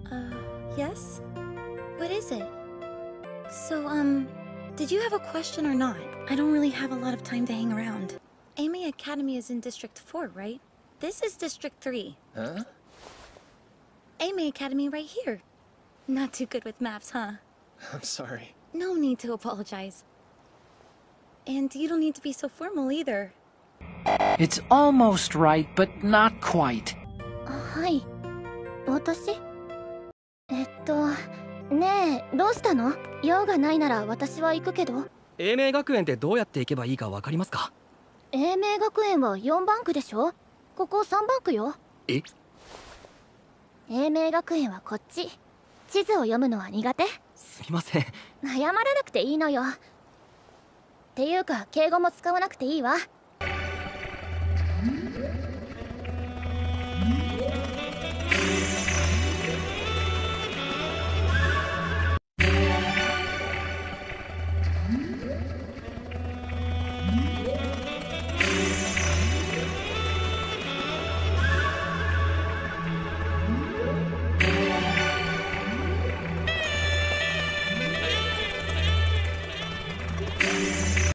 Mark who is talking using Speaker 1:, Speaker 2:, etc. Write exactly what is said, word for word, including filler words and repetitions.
Speaker 1: Uh, yes? What is it? So, um, did you have a question or not? I don't really have a lot of time to hang around. Amy Academy is in District four, right? This is District three.
Speaker 2: Huh?
Speaker 1: Amy Academy right here. Not too good with maps, huh?
Speaker 2: I'm sorry.
Speaker 1: No need to apologize. And you don't need to be so formal either.
Speaker 3: It's almost right, but not quite.
Speaker 4: はい。私？えっと、ねえ、どうしたの？用がないなら私は行くけど。
Speaker 5: 英明学園ってどうやって行けばいいかわかりますか？
Speaker 4: 英明学園はよんバンクでしょ？ここさんバンクよ。
Speaker 5: え？
Speaker 4: 英明学園はこっち。地図を読むのは苦手？
Speaker 5: すみません。
Speaker 4: 謝らなくていいのよ。っていうか敬語も使わなくていいわ。